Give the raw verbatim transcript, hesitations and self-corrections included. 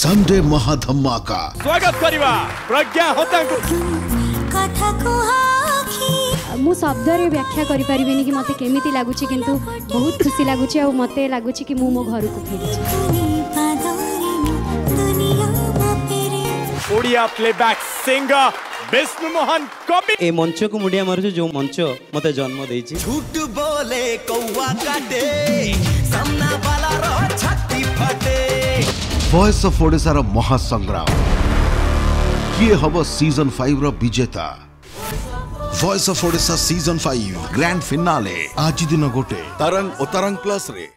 Sunday महाधमाका स्वागत करिवा प्रज्ञा होता कथा को मु शब्द रे व्याख्या करि परिबेनी कि मते केमिति लागुची किंतु बहुत खुशी लागुची आ मते लागुची कि मु मो घर को फेरिची। ओडिया प्लेबैक सिंगर विष्णु मोहन कवि ए मंच को मुडिया मारु जो मंच मते जन्म देछि। झूठ बोले कौवा काटे सामना वाला रो छाती फटे। वॉइस ऑफ ओडिशा रो महासंग्राम किए हबो सीजन फाइव रो विजेता। Voice of Odisha season five grand finale आज दिन गोटे तरंग और तरंग प्लस रे।